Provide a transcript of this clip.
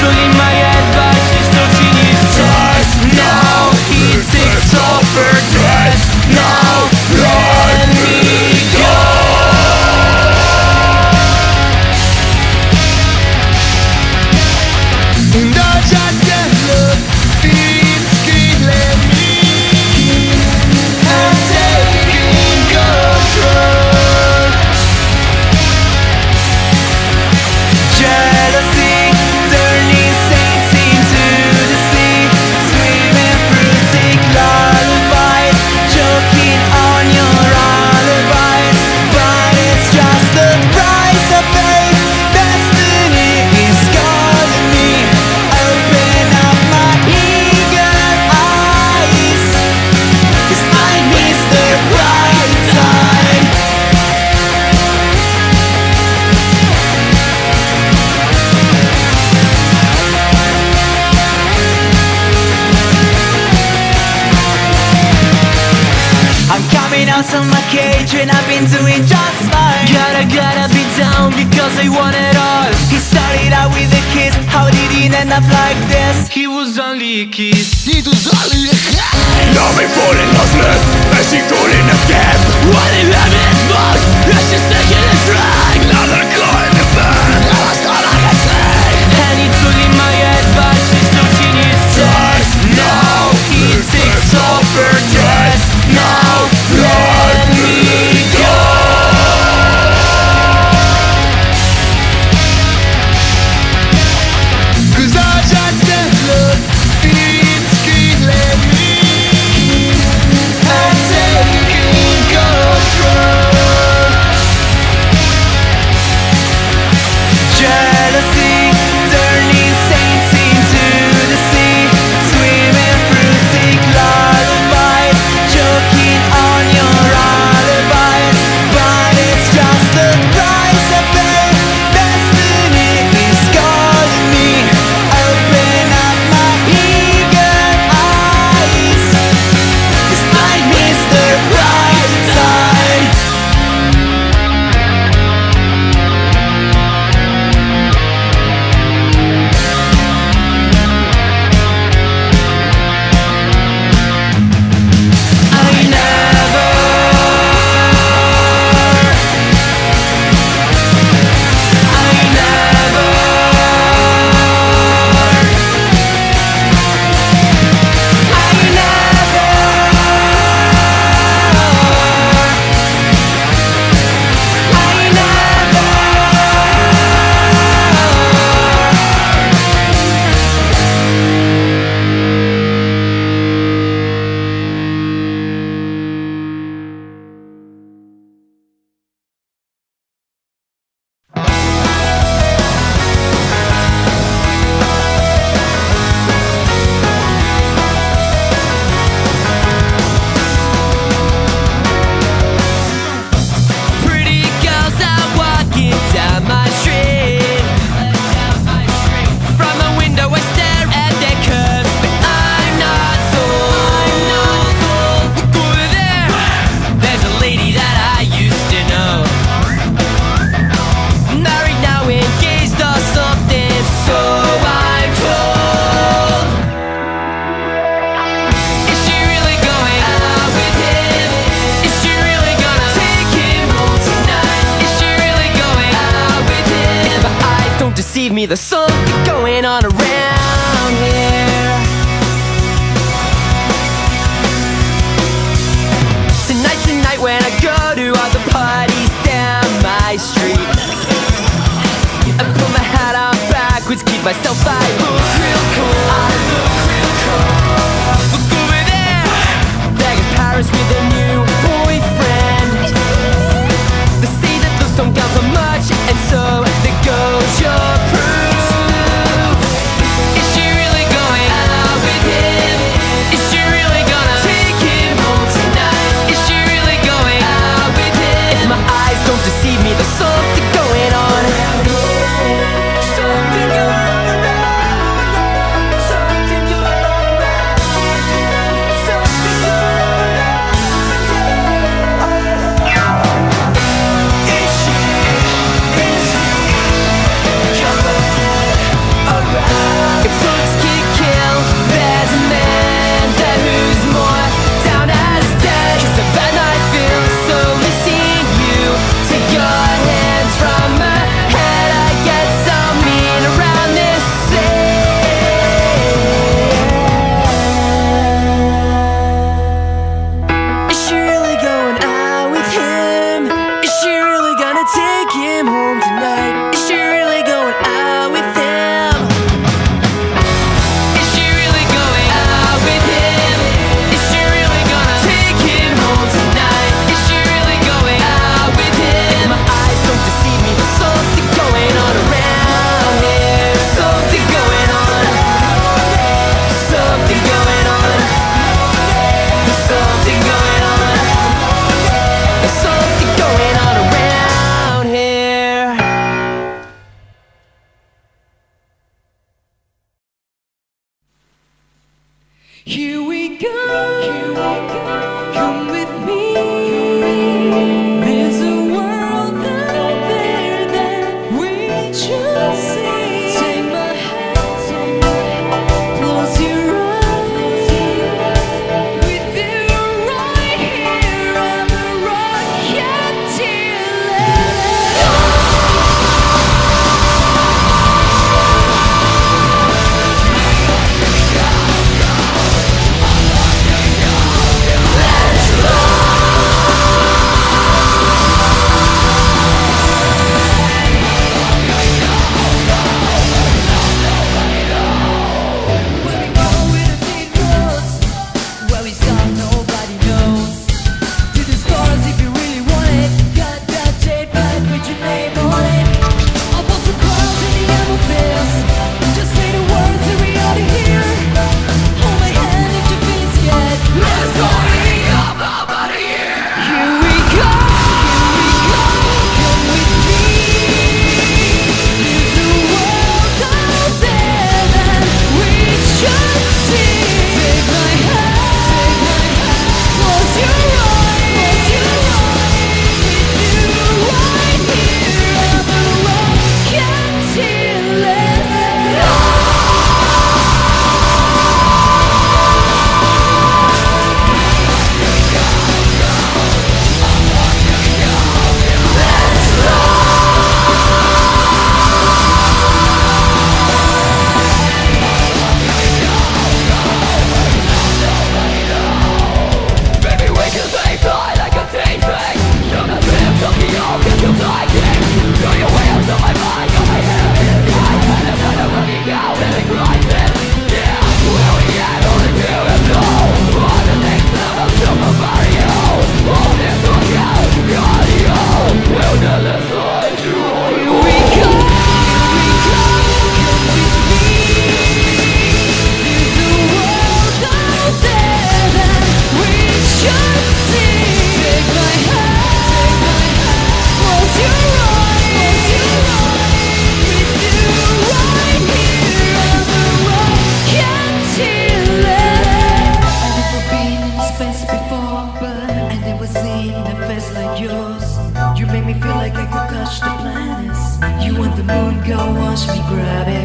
in my head, but she's touching his chest. Now he takes off her dress. Now let me go. And I just can't look, it's killing me. I'm taking control. Jealousy, turning saints into the sea, swimming through sick lullabies, choking on your alibis. But it's just the price I pay. Destiny is calling me. Open up my eager eyes, 'cause I miss the right time. I'm coming out of my cage and I've been doing just fine. Gotta be down because I want it all. He started out with a kiss, how did he end up like this? He was only a kiss. It was only a kiss. Now me falling lossless, and she calling escape. What he left me is most, and she's taking a drag. Now they're calling the band, now I start like I say. And it's all in my head, but she's touching his chest. Now he takes off her dress. Now let me go. Cause I just can't look, it's killing me. I'm taking control. Jealousy, turning saints into the sea, swimming through sick lullabies, choking on your alibis. But it's just the price I pay. Destiny is calling me. Open up my eager eyes, 'cause I miss the right time. Pretty girls are walking down my street. From the window I stare at their curves, but I'm not sold. Over there, there's a lady that I used to know. Married now, engaged or something, so I'm told. Is she really going out with him? Is she really gonna take him home tonight? Is she really going out with him? If my eyes don't deceive me, there's something going on around here. Tonight's the night when I go to all the parties down my street. I put my hat on backwards, keep myself I look real cool. I look real cool. Look over there, Vegas Paris with a new boyfriend. They say that those don't count for much, and so there goes your proof. Is she really going out with him? Is she really gonna take him home tonight? Is she really going out with him? If my eyes don't deceive me, there's something going on. Something going on. Something going on. Something going on. Is she? Come on. Here we go, come with me. There's a world out there that we should see. Take my hand, close your eyes. With you right here, I'm a rocket till You make me feel like I could touch the planets. You want the moon, go watch me grab it.